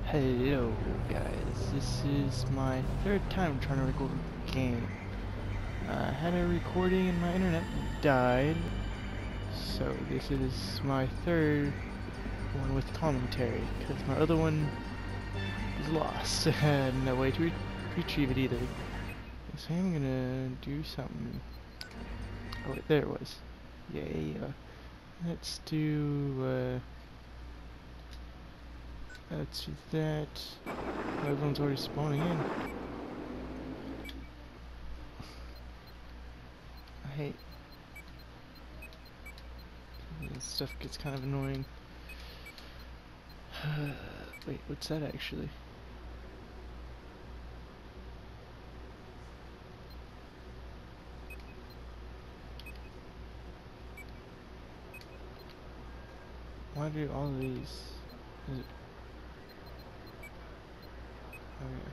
Hello guys, this is my third time trying to record a game. I had a recording and my internet died, so this is my third one with commentary, because my other one is lost. I had no way to retrieve it either. So I'm gonna do something. Oh wait, there it was. Yay, let's do that. Everyone's already spawning in. I hate this stuff gets kind of annoying. Wait, what's that actually? Why do all of these? Is it? Okay.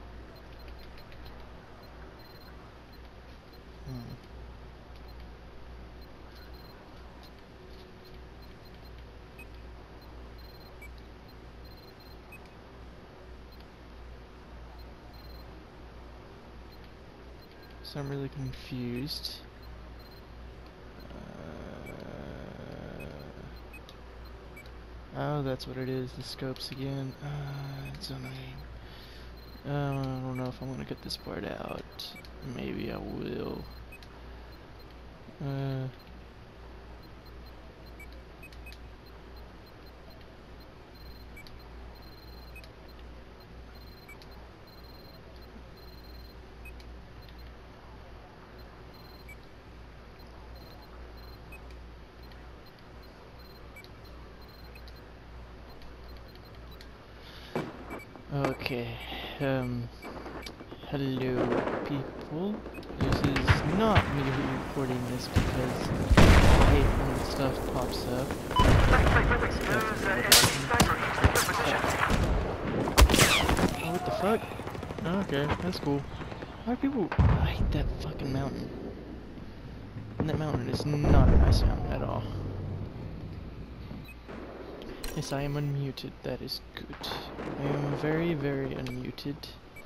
So I'm really confused. Oh, that's what it is, the scopes again. It's annoying. I don't know if I'm gonna cut this part out. Maybe I will. Okay, hello people. This is not me recording this because I hate when stuff pops up. Oh, what the fuck? Okay, that's cool. Why do people... I hate that fucking mountain. And that mountain is not a nice mountain at all. Yes, I am unmuted. That is good. I am very, very unmuted.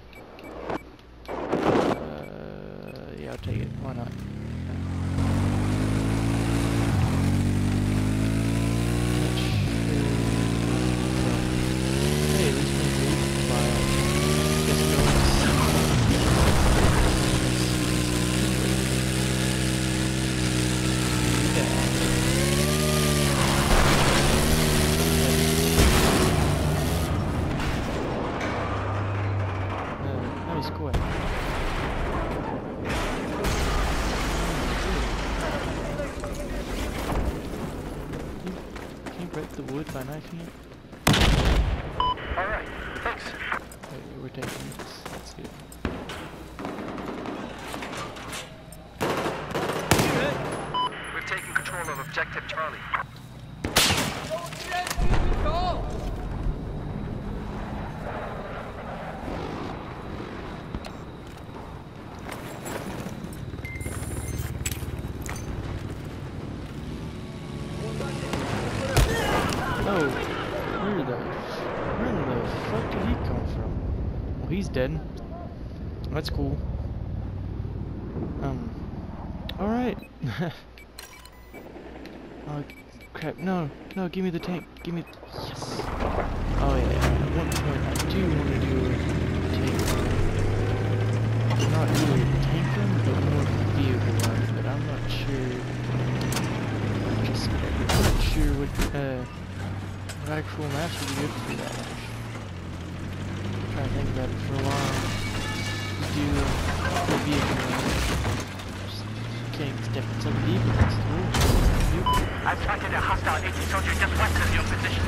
Yeah, I'll take it. Why not? Hey, this one's file. Just go that was cool. Can you break the wood by knifing it? Alright, thanks. Okay, we're taking this. That's good. We've taken control of Objective Charlie. Oh, where in the fuck did he come from? Well, he's dead. That's cool. Alright. Oh, crap. No, give me the tank. Give me... Yes! Oh, yeah. At one point, I do want to do a tank run. Not really a tank run, but more of a vehicle run, but I'm not sure... I'm not sure what actual maps would be good for that, actually. I'm trying to think about it for a while. Do a vehicle run. Can't step so deep, but that's cool. I've spotted a hostile 80 soldier just west of your position.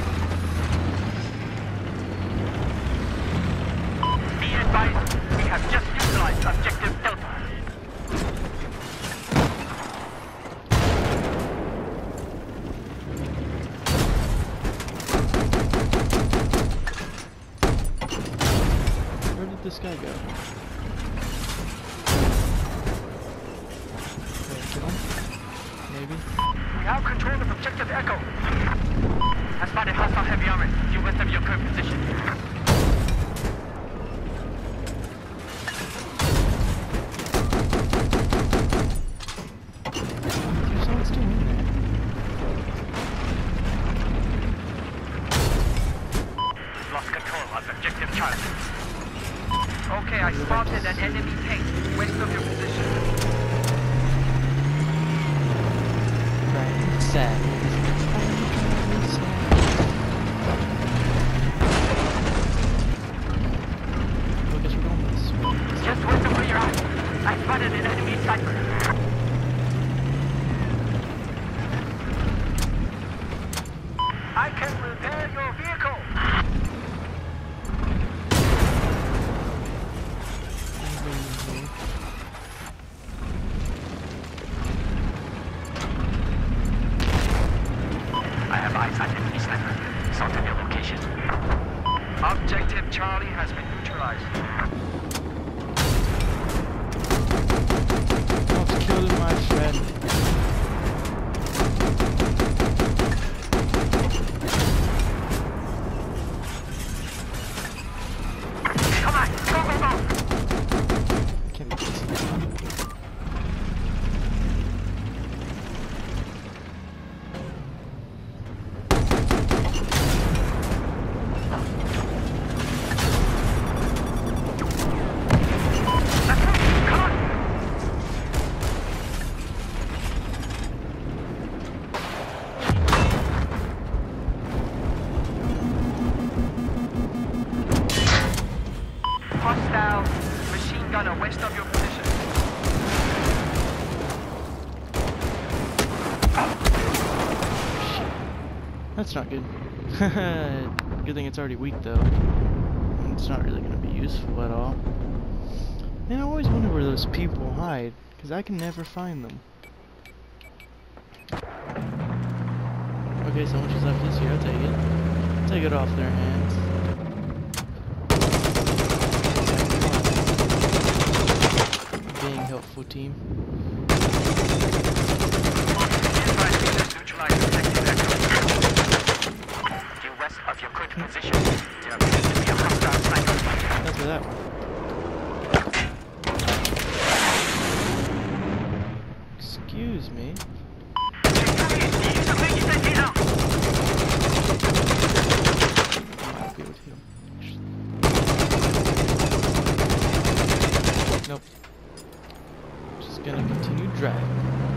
Be advised, we have just neutralized Objective Delta. Where did this guy go? Maybe? We have control of Objective Echo. I spotted hostile heavy armor due west of your current position. control of objective Charlie. Okay, I spotted an enemy tank west of your position. Right, sad. Well, I guess we're going this way. Just west of where you're at. I spotted an enemy sniper. I can repair your vehicle. I have eyes on enemy sniper. Sort of your location. Objective Charlie has been neutralized. Don't kill my friend. Come on, go, go, go. Can't be kissing. Come on. Hostile machine gunner west of your position. That's not good. Good thing it's already weak though. It's not really going to be useful at all. Man, I always wonder where those people hide, because I can never find them. Okay, so much is left this year, I'll take it. Take it off their hands. Being helpful team. Due west of your current position, there appears to be a hostile sniper. That's for that one. Excuse me. I might be able to hit him. Nope. Just gonna continue driving.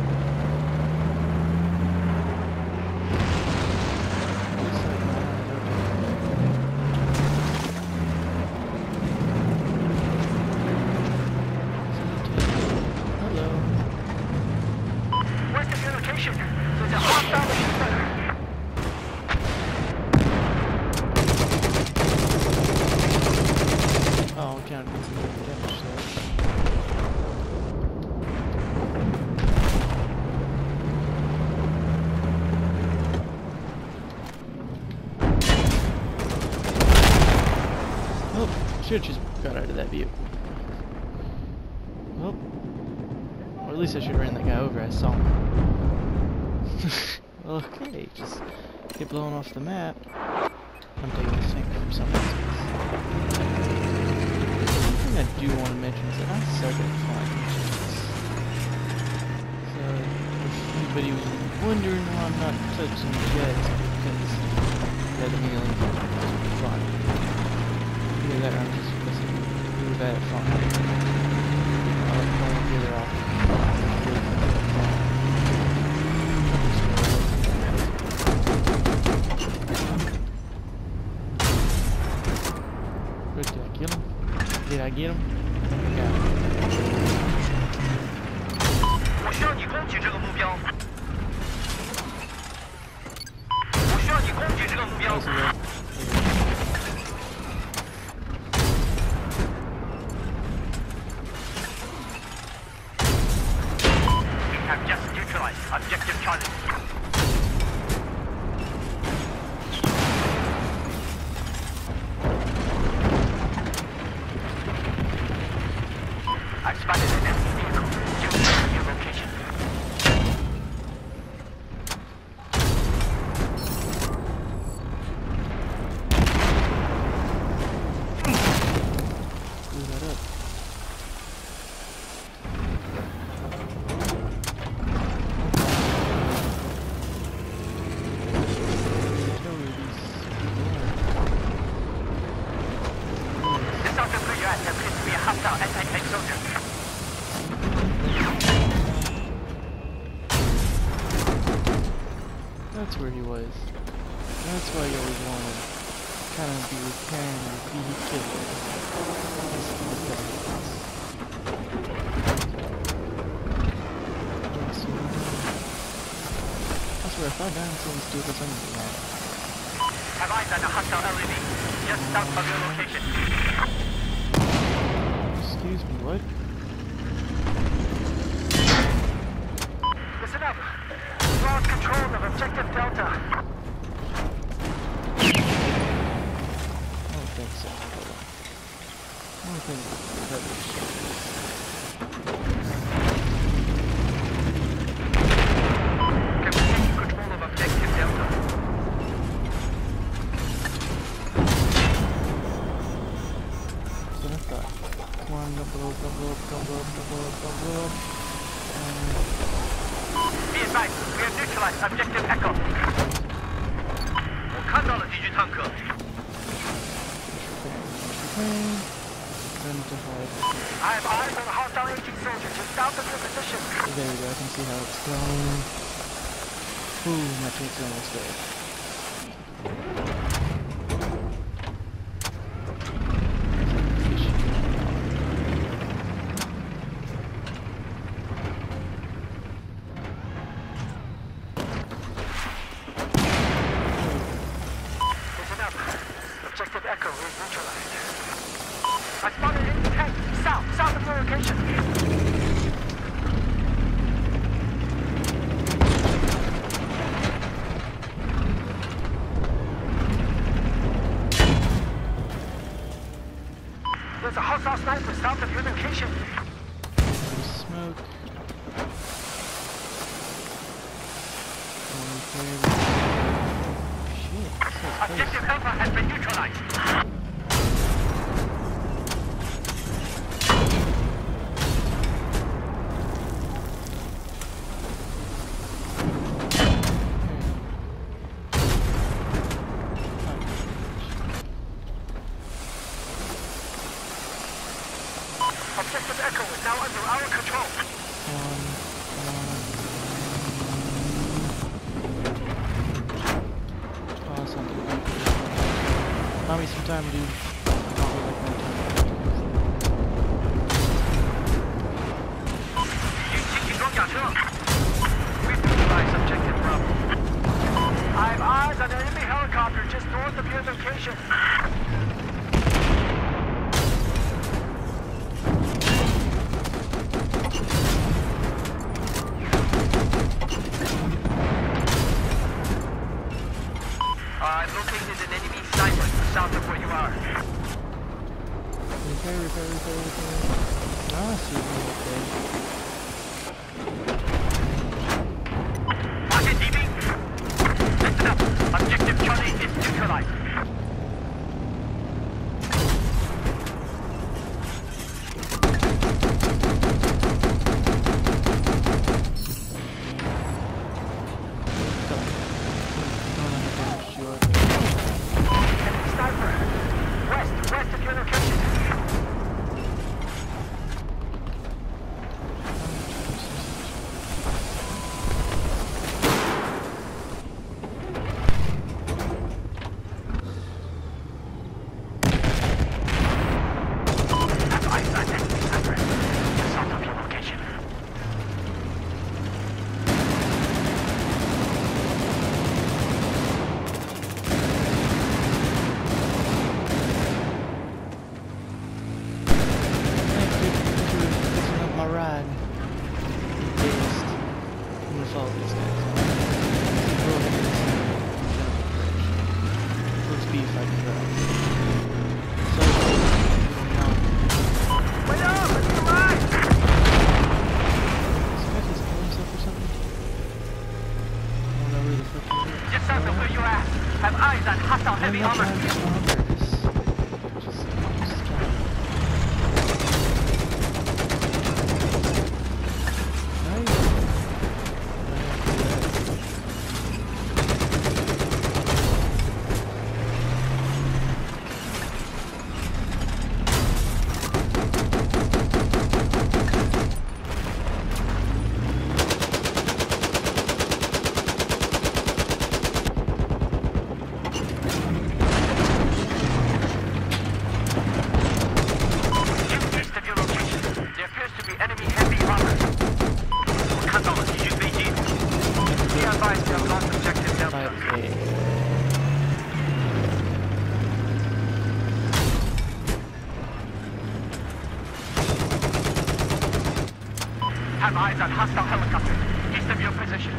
Hello. Where's the new location? There's a hostile machine gunner. Oh, I can't do damage there. Oh, should've just got out of that vehicle. Well, or at least I should've ran that guy over, I saw him. Okay, just get blown off the map. I'm taking this thing from someone else. One thing I do want to mention is that I suck at flying missions. So, if anybody was wondering why I'm not touching jets, because that doesn't mean I'm flying. Either that or I'm just really bad at flying. I like flying the other off. Did I kill him? Did I get him? Yeah. 我需要你攻取这个目标。我需要你攻取这个目标。 We have just neutralized objective Charlie. I've spotted an enemy vehicle. Due west of your location. that's where he was. That's why you always want to kind of be repairing your vehicle. I swear, if I die in someone's stupid, I'm gonna be mad. Have eyes on a hostile LEV. Just south of your location. Excuse me, what? Listen up. Lost control of objective Delta. I don't think so. Hold on. I don't think that was Can we take control of objective Delta? so I thought. Come on, don't blow up, don't blow up, don't blow up, don't blow up, don't blow up. Be advised, we have neutralized objective Echo. Then to hide. I have eyes on a hostile aging soldier just south of your position. There we go, I can see how it's going. Ooh, my tank's almost dead. Listen up. Objective Echo is neutralized. I spotted an enemy tank south of your location. There's a hostile sniper south of your location. There's smoke. Shit, this is close. Objective Alpha has been neutralized. Objective Echo is now under our control. Awesome. Buy me some time, dude. We've neutralized objective Bravo. I have eyes on an enemy helicopter just north of your location. I've located an enemy sniper south of where you are. Repair. Ah, see, okay. Pocket DB. Listen up. Objective Charlie is neutralized. Enemy sniper. West of your location. have eyes on hostile helicopter east of your position.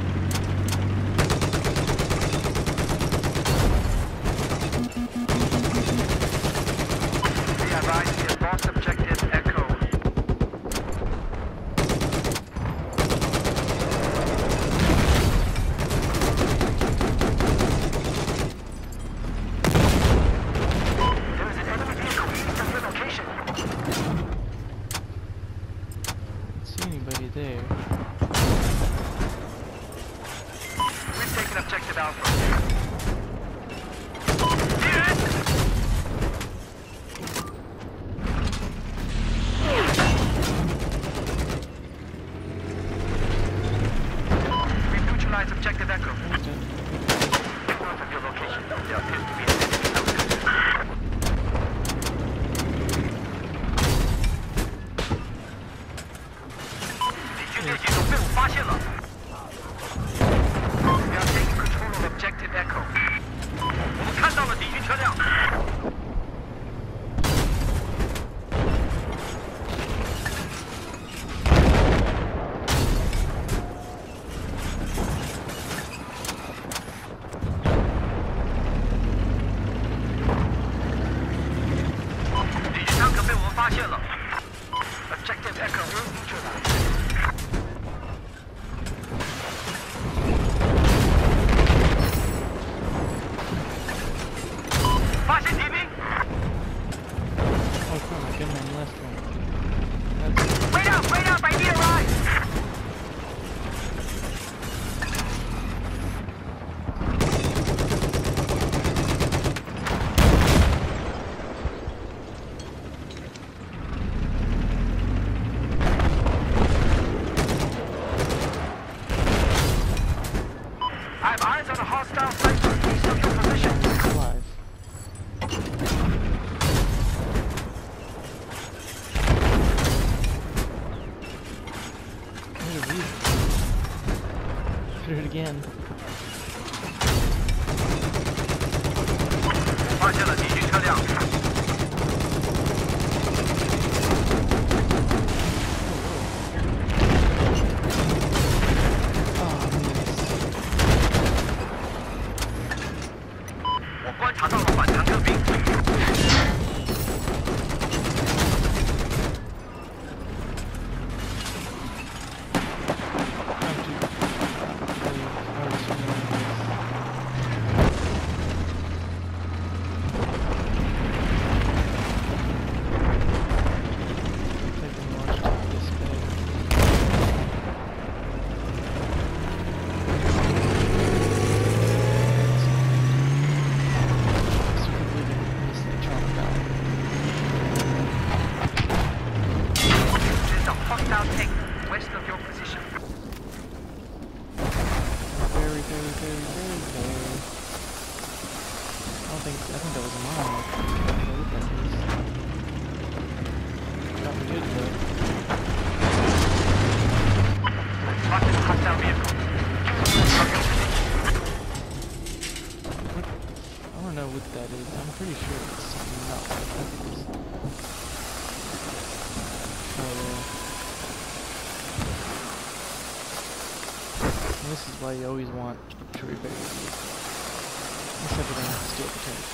We have eyes on lost objective Echo. There is an enemy vehicle east of your location. Don't see anybody there. We've taken objective Alpha. We've neutralized objective Echo. North of your location, there appears to be an enemy helicopter.敌军列机被我发现了。We are taking control of objective Echo. 我们看到了敌军车辆。敌军坦克被我们发现了。Objective Echo will neutralize. 发现敌兵 Oh crap, I got my left one. That's ！Wait up! I need a ride! I have eyes on a hostile sniper east of your position. alive. Do it again. 发现了敌军车辆。我观察到了反坦克兵。There's a hostile tank west of your position. Very. I think that was a mine. Not good though. Spotted a hostile vehicle. I don't know what that is. I'm pretty sure it's not what that is. So this is why you always want to repair your vehicle. Except for then steal the tank.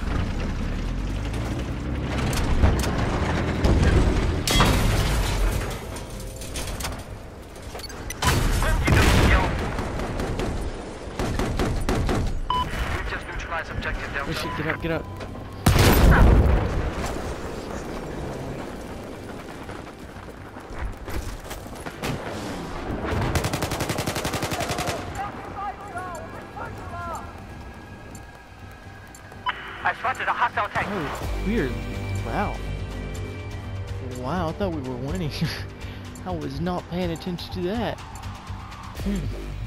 We've just neutralized objective Oh Delta. shit, get up. I spotted a hostile tank. Oh, weird. Wow. Wow, I thought we were winning. I was not paying attention to that.